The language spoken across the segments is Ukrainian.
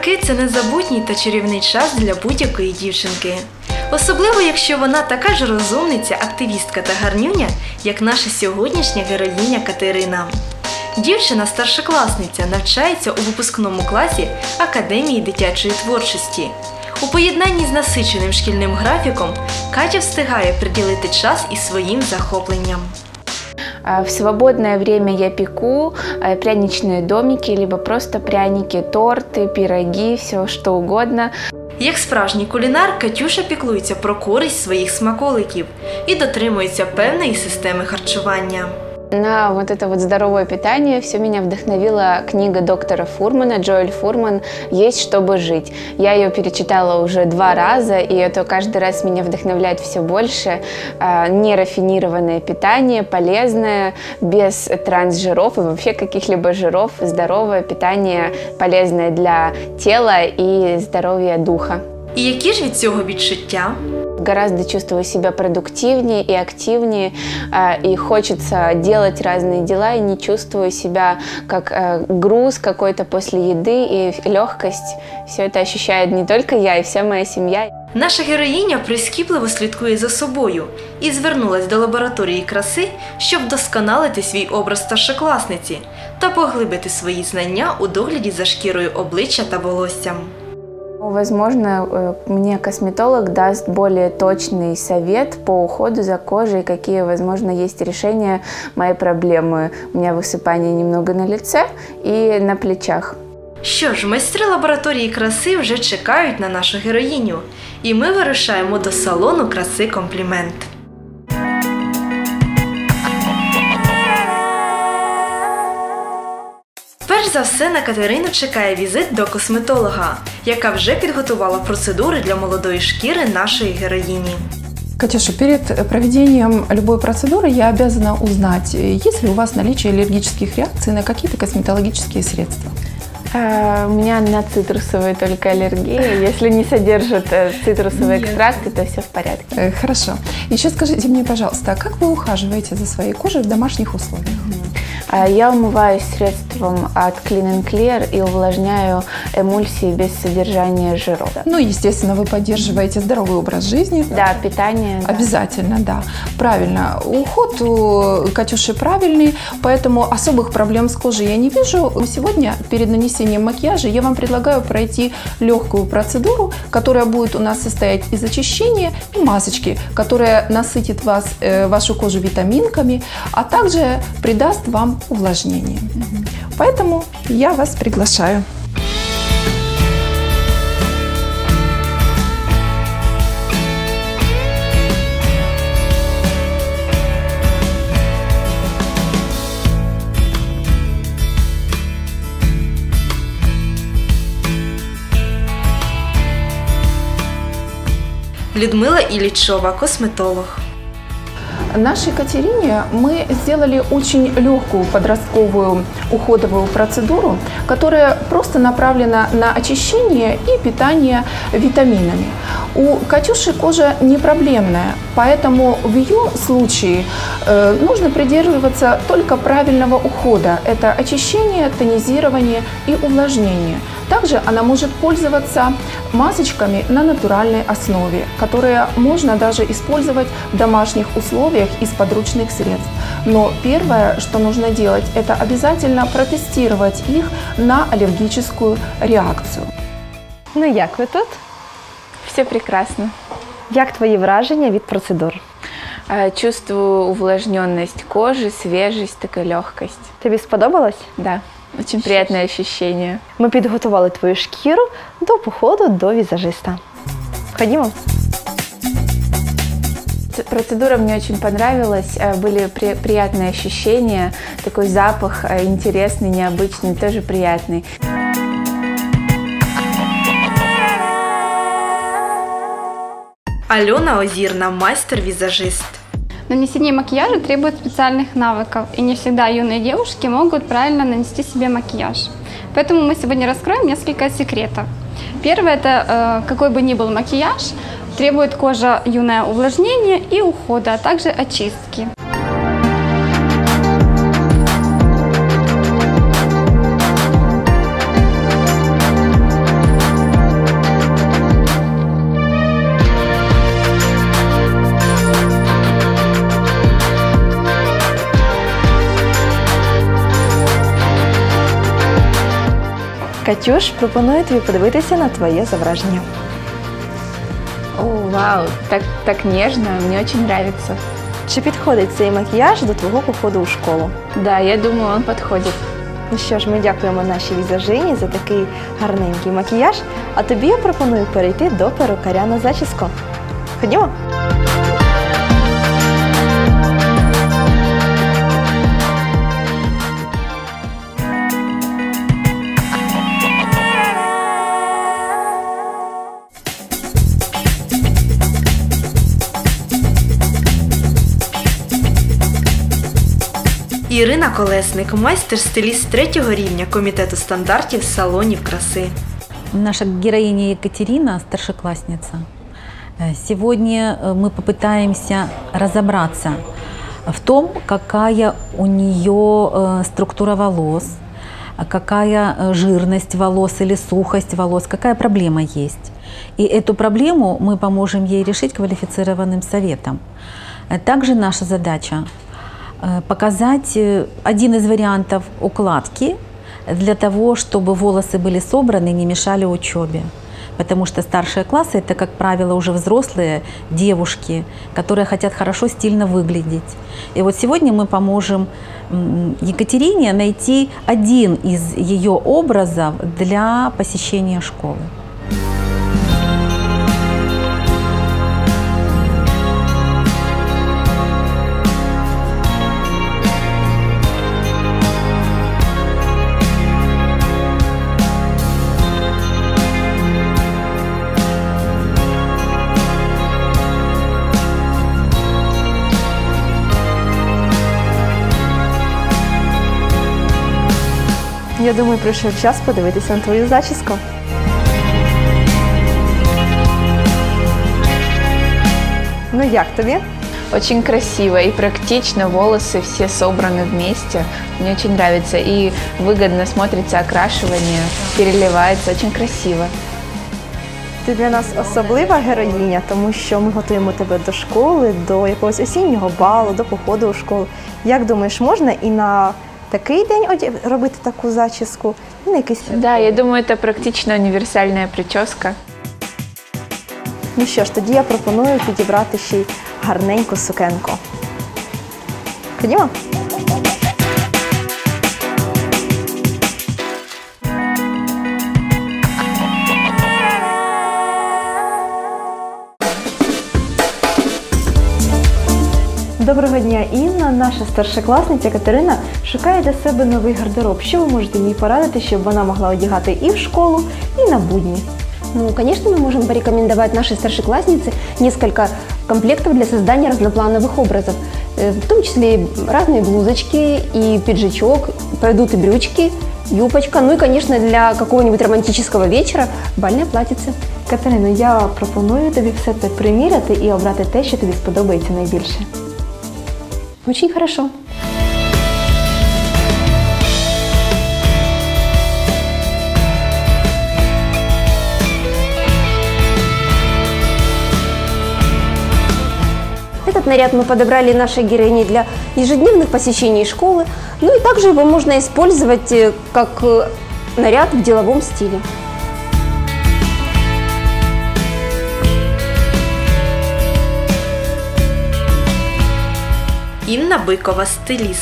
роки – це незабутній та чарівний час для будь-якої дівчинки. Особливо, якщо вона така ж розумниця, активістка та гарнюня, як наша сьогоднішня героїня Катерина. Дівчина-старшокласниця навчається у випускному класі Академії дитячої творчості. У поєднанні з насиченим шкільним графіком Катя встигає приділити час і своїм захопленням. В свободное время я пеку пряничные домики, либо просто пряники, торты, пироги, все что угодно. Як справжній кулінар, Катюша піклується про користь своїх смаколиків і дотримується певної системи харчування. На вот это вот здоровое питание все меня вдохновила книга доктора Фурмана, Джоэль Фурман «Есть, чтобы жить». Я ее перечитала уже 2 раза, и это каждый раз меня вдохновляет все больше. Нерафинированное питание, полезное, без трансжиров и вообще каких-либо жиров, здоровое питание, полезное для тела и здоровья духа. І які ж від цього відчуття? Гораздо чувствую себя продуктивнее и активнее, и хочется делать разные дела, и не чувствую себя как груз какой-то после еды, и легкость. Все это ощущает не только я, и вся моя семья. Наша героїня прискіпливо слідкує за собою і звернулась до лабораторії краси, щоб вдосконалити свій образ старшокласниці та поглибити свої знання у догляді за шкірою обличчя та волоссям. Возможно, мне косметолог даст более точный совет по уходу за кожей, какие, возможно, есть решения моей проблемы. У меня высыпание немного на лице и на плечах. Що ж, майстри лабораторії краси вже чекають на нашу героїню, і ми вирушаємо до салону краси «Комплімент». Перш за все на Катерину чекає візит до косметолога, яка вже підготувала процедури для молодої шкіри нашої героїні. Катюша, перед проведением любой процедуры я обязана узнать, есть ли у вас наличие аллергических реакций на какие-то косметологические средства. У меня на цитрусовые только аллергия. Если не содержат цитрусовые экстракты, то все в порядке. Хорошо. Еще скажите мне, пожалуйста, как вы ухаживаете за своей кожей в домашних условиях? Я умываюсь средством от Clean & Clear и увлажняю эмульсии без содержания жиров. Ну, естественно, вы поддерживаете здоровый образ жизни. Да, питание. Да. Обязательно, да. Правильно. Уход у Катюши правильный, поэтому особых проблем с кожей я не вижу. Сегодня перед нанесением макияжа я вам предлагаю пройти легкую процедуру, которая будет у нас состоять из очищения и масочки, которая насытит вашу кожу витаминками, а также придаст вам увлажнение. Поэтому я вас приглашаю. Людмила Іллічова, косметолог. Нашей Катерине мы сделали очень легкую подростковую уходовую процедуру, которая просто направлена на очищение и питание витаминами. У Катюши кожа не проблемная, поэтому в ее случае нужно придерживаться только правильного ухода. Это очищение, тонизирование и увлажнение. Также она может пользоваться масочками на натуральной основе, которые можно даже использовать в домашних условиях из подручных средств. Но первое, что нужно делать, это обязательно протестировать их на аллергическую реакцію. Ну як ви тут? Все прекрасно. Як твої враження від процедур? Чувствую увлажненность кожи, свежесть, такая легкость. Тобі сподобалось? Да, очень приятное ощущение. Ми підготували твою шкіру до походу до візажиста. Ходімо. Процедура мне очень понравилась, были приятные ощущения, такой запах интересный, необычный, тоже приятный. Альона Озірна, майстер-візажист. Нанесение макияжа требует специальных навыков, и не всегда юные девушки могут правильно нанести себе макияж. Поэтому мы сегодня раскроем несколько секретов. Первое – это какой бы ни был макияж, требует кожа юное увлажнения и ухода, а также очистки. Катюш, пропоную тобі подивитися на твоє зображення. О, вау, так нежно, мне очень нравится. Чи підходить цей макіяж до твого походу у школу? Да, я думаю, он подходит. Ну що ж, ми дякуємо нашій візажині за такий гарненький макіяж, а тобі я пропоную перейти до перукаря на зачіску. Ходімо? Ірина Колесник, майстер-стиліст 3-го рівня комітету стандартів салонів краси. Наша героиня Екатерина, старшеклассница. Сегодня мы попытаемся разобраться в том, какая у нее структура волос, какая жирность волос или сухость волос, какая проблема есть. И эту проблему мы поможем ей решить квалифицированным советом. Также наша задача показать один из вариантов укладки для того, чтобы волосы были собраны и не мешали учебе. Потому что старшие классы – это, как правило, уже взрослые девушки, которые хотят хорошо, стильно выглядеть. И вот сегодня мы поможем Екатерине найти один из ее образов для посещения школы. Я думаю, прийшов час подивитися на твою зачіску. Ну як тобі? Очень красиво и практично, волосы все собраны вместе. Мне очень нравится и выгодно смотрится окрашивание, переливается, очень красиво. Ти для нас особлива героїня, тому що ми готуємо тебе до школи, до якогось осіннього балу, до походу у школу. Як думаєш, можна і на такий день робити таку зачіску, і на якийсь... Да, я думаю, это практично универсальная прическа. Ну що ж, тоді я пропоную підібрати ще й гарненьку сукенку. Ходімо? Доброго дня, Інна. Наша старшокласниця Катерина шукає для себе новий гардероб. Що ви можете їй порадити, щоб вона могла одягати і в школу, і на будні? Ну, конечно, мы можем порекомендовать нашей старшекласснице несколько комплектов для создания разноплановых образов. В том числе и разные блузочки, и пиджачок, пойдут и брючки, юбочка, ну и, конечно, для какого-нибудь романтического вечера бальное платьице. Катерино, я пропоную тобі все це приміряти і обрати те, що тобі сподобається найбільше. Очень хорошо. Этот наряд мы подобрали нашей героине для ежедневных посещений школы, ну и также его можно использовать как наряд в деловом стиле. Інна Бикова, стиліст.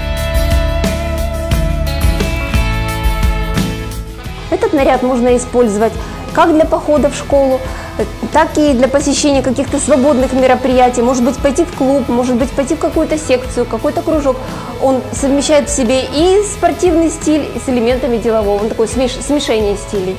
Этот наряд можно использовать как для похода в школу, так и для посещения каких-то свободных мероприятий. Может быть, пойти в клуб, может быть, пойти в какую-то секцию, какой-то кружок. Он совмещает в себе и спортивный стиль, и с элементами делового. Он такое смешение стилей.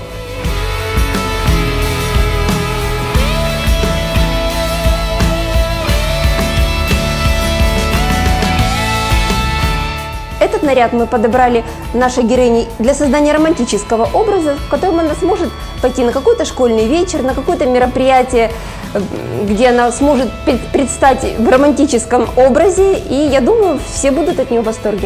Этот наряд мы подобрали нашей героине для создания романтического образа, в котором она сможет пойти на какой-то школьный вечер, на какое-то мероприятие, где она сможет предстать в романтическом образе, и я думаю, все будут от нее в восторге.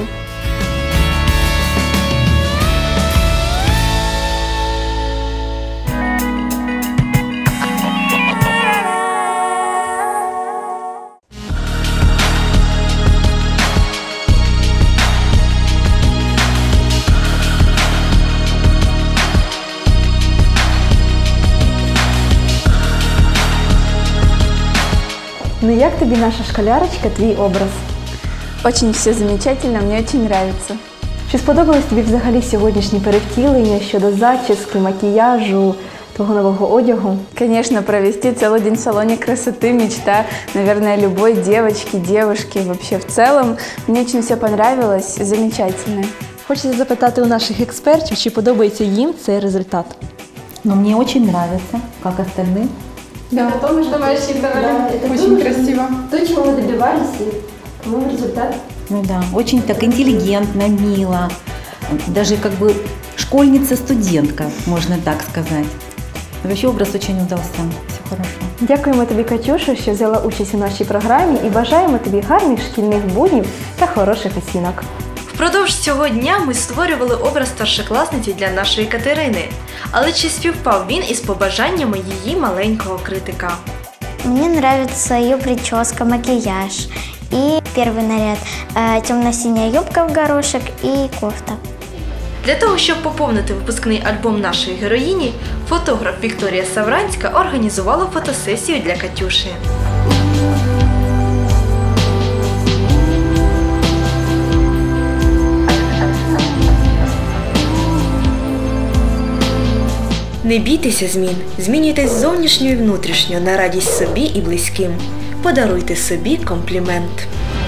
Ну як тобі наша школярочка, твій образ? Очень все замечательно, мне очень нравится. Чи сподобалось тобі взагалі сьогоднішні перевтілення щодо зачіски, макіяжу, твого нового одягу? Конечно, провести целый день в салоне красоты – мечта, наверное, любой девочки, девушки. Вообще в целом мне очень все понравилось, замечательно. Хочеться запитати у наших експертів, чи подобається їм цей результат. Но мне очень нравится, как остальным. Да, Это то, что мы рассчитывали. это очень красиво. То, чего мы добивались, и, по-моему, результат. Ну да, очень так интеллигентно, мило. Даже как бы школьница-студентка, можно так сказать. Вообще образ очень удался. Все хорошо. Дякуємо тобі, Катюша, що взяла участь у нашій програмі і бажаємо тобі гарних шкільних буднів та хороших оцінок. Впродовж цього дня ми створювали образ старшокласниці для нашої Катерини. Але чи співпав він із побажаннями її маленького критика? Мне нравится ее прическа, макияж и первый наряд. Темно-синяя юбка в горошек и кофта. Для того, щоб поповнити випускний альбом нашої героїні, фотограф Вікторія Савранська організувала фотосесію для Катюші. Не бійтеся змін, змінюйтесь зовнішньо і внутрішньо на радість собі і близьким. Подаруйте собі комплімент.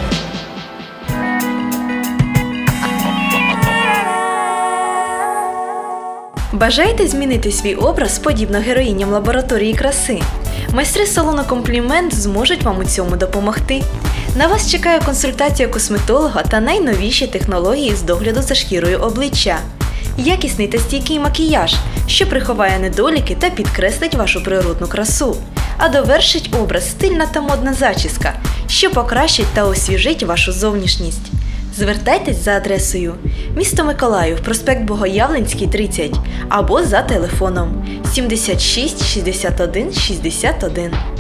Бажаєте змінити свій образ подібно героїням лабораторії краси? Майстри салону «Комплімент» зможуть вам у цьому допомогти. На вас чекає консультація косметолога та найновіші технології з догляду за шкірою обличчя. Якісний та стійкий макіяж, що приховає недоліки та підкреслить вашу природну красу. А довершить образ стильна та модна зачіска, що покращить та освіжить вашу зовнішність. Звертайтесь за адресою: місто Миколаїв, проспект Богоявленський, 30, або за телефоном 76 61 61.